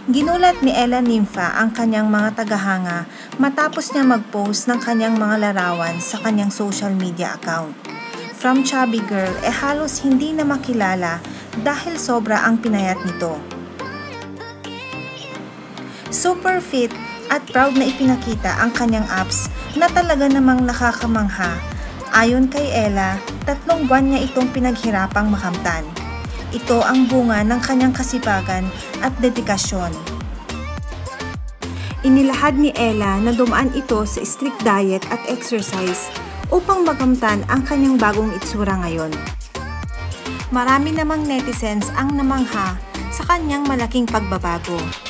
Ginulat ni Elha Nympha ang kanyang mga tagahanga matapos niya mag-post ng kanyang mga larawan sa kanyang social media account. From chubby girl halos hindi na makilala dahil sobra ang pinayat nito. Super fit at proud na ipinakita ang kanyang abs na talaga namang nakakamangha. Ayon kay Elha, 3 buwan niya itong pinaghirapang makamtan. Ito ang bunga ng kanyang kasipagan at dedikasyon. Inilahad ni Elha na dumaan ito sa strict diet at exercise upang makamtan ang kanyang bagong itsura ngayon. Marami namang netizens ang namangha sa kanyang malaking pagbabago.